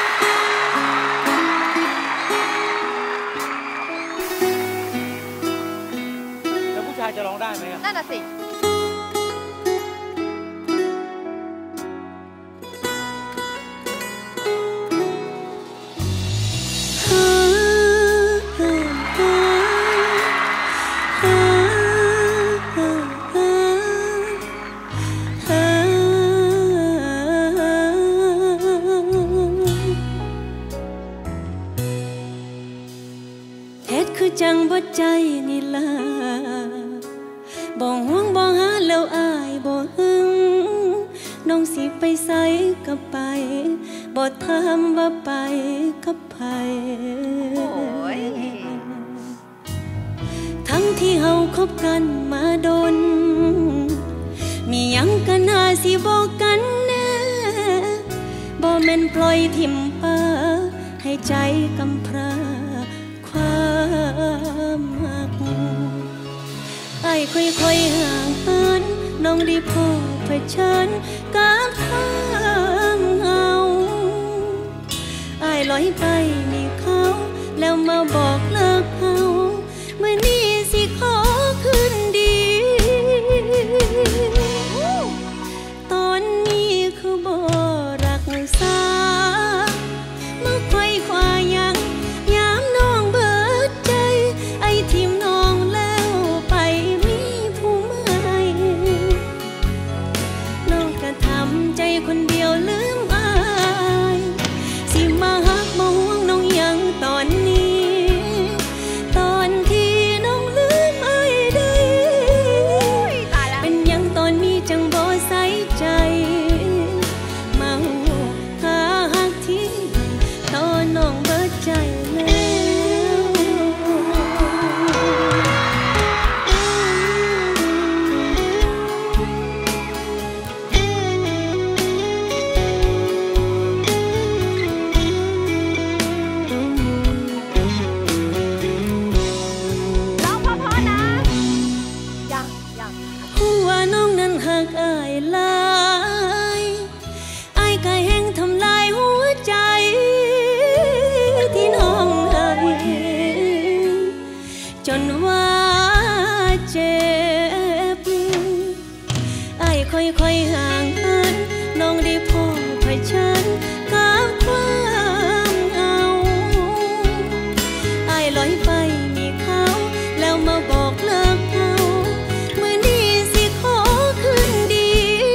แล้วผู้ชายจะร้องได้ไหมนั่นน่ะสิจังบ่ใจนี่ล่ะบ่ห่วงบ่หาแล้วอายบ่หึงน้องสิไปไสก็ไปบ่ถามว่าไปกับไผทั้งที่เฮาคบกันมาดนมีหยังกันหาสิบอกกันแน่บ่แม่นปล่อยทิ่มป่าให้ใจกำพร้าความหักไอ้ค่อยๆห่างเหินน้องได้พบเผชิญกับทางเฮาไอ้ลอยไปมีเขาแล้วมาบอกเลิกเฮาเมื่อนี้สิขอคืนดีตอนนี้คือบ่รักษาเมื่อค่อยควายังทิมน้องแล้วไปมีผู้ใหม่น้องก็ทำใจคนเดียวลืมอายสิมาหักมาห่วงน้องยังตอนนี้ตอนที่น้องลืมอายได้เป็นยังตอนนี้จังบ่ใส่ใจมาหาหักที่ตอนน้องเบิดใจค่อยๆห่างเหินน้องได้พบเผชิญกับความเหงาไอ้ลอยไปมีเขาแล้วมาบอกเลิกเขาเมื่อนี้สิขอคืนดี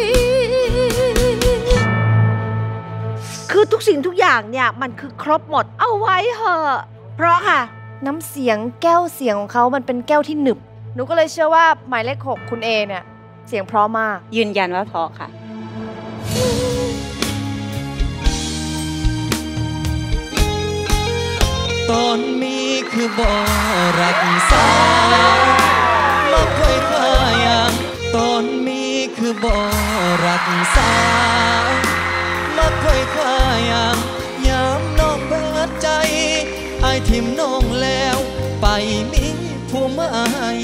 คือทุกสิ่งทุกอย่างเนี่ยมันคือครบหมดเอาไว้เหอะเพราะค่ะน้ำเสียงแก้วเสียงของเขามันเป็นแก้วที่หนึบหนูก็เลยเชื่อว่าหมายเลข 6คุณเอเนี่ยเสียงเพราะมากยืนยันว่าเพราะค่ะตอนมีคือบ่รักษามาค่อยค่ายังตอนมีคือบ่รักษามาค่อยค่ายังยามน้องเบิดใจไอ้ทิมน้องแล้วไปมีผู้ใหม่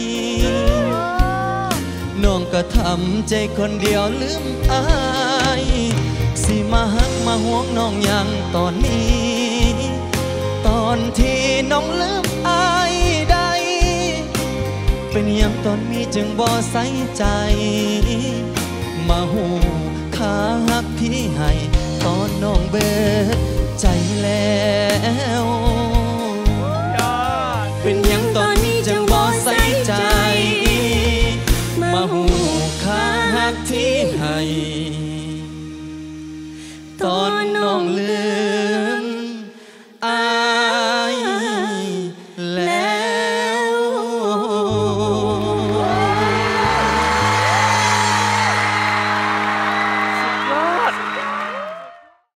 น้องก็ทำใจคนเดียวลืมอายสิมาหักมาห่วงน้องยังตอนนี้ตอนที่น้องลืมอายได้เป็นยังตอนมีจึงบ่ใส่ใจมาหูค่าหักที่ให้ตอนน้องเบิดใจแล้วเป็นยังตอนนี้จึงบ่ใส่ใจมาหูค่าหักที่ให้ตอนน้องลื